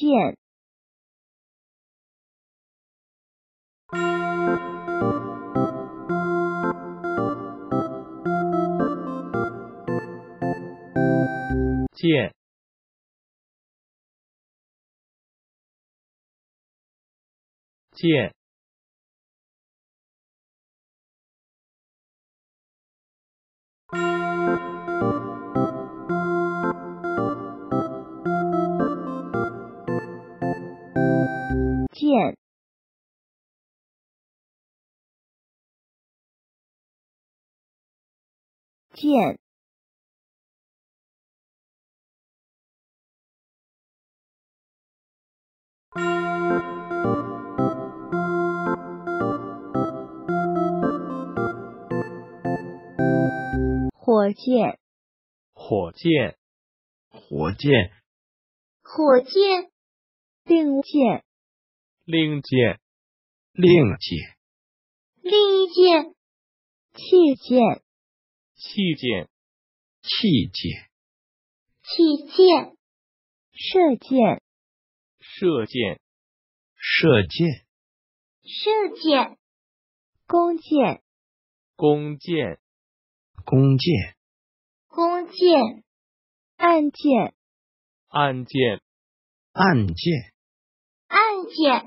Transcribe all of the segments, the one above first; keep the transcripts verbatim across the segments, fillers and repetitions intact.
见。 见，见， 见，见，火箭， 火箭， 火箭， 火箭，令箭， 令箭， 令箭， 另一箭，器件， 器件， 器件， 器件，射箭， 射箭， 射箭， 射箭，弓箭， 弓箭， 弓箭， 弓箭，按键， 按键， 按键， 按键，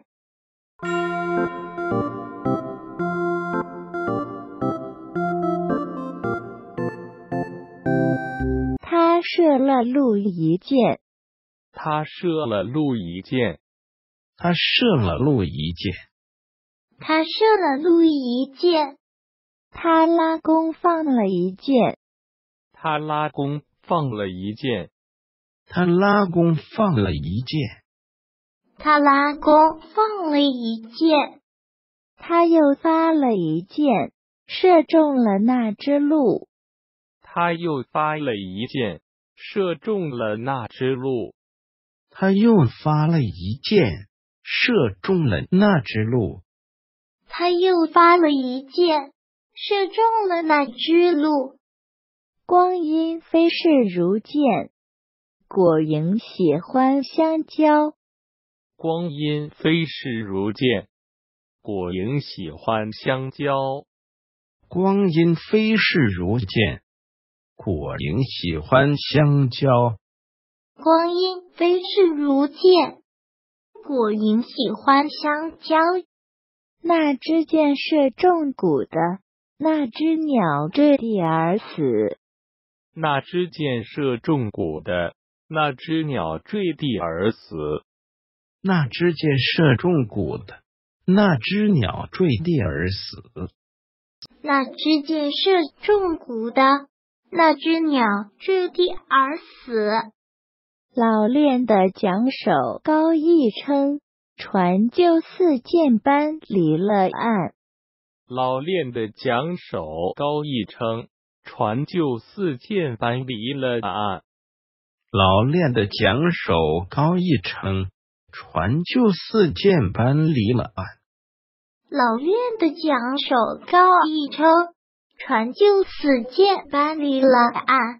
他射了路一箭， 他射了路一箭， 他射了路一箭， 他射了路一箭，他拉弓放了一箭， 他拉弓放了一箭， 他拉弓放了一箭， 他拉弓放了一箭，他又发了一箭，射中了那只鹿， 他又发了一箭，射中了那只鹿， 他又发了一箭，射中了那只鹿， 他又发了一箭，射中了那只鹿。光阴飞逝如箭，果蝇喜欢香蕉。 光阴飞逝如箭，果蝇喜欢香蕉。 光阴飞逝如箭，果蝇喜欢香蕉。 光阴飞逝如箭，果蝇喜欢香蕉。那支箭射中鼓的，那只鸟坠地而死。 那支箭射中鼓的，那只鸟坠地而死。 那支箭射中鼓的，那只鸟坠地而死。 那支箭射中鼓的，那只鸟坠地而死。老练的桨手高一撑，船就似箭般离了岸。 老练的桨手高一撑，船就似箭般离了岸。 老练的桨手高一撑，船就似箭般离了岸。 老练的桨手高一撑，船就似箭般离了岸。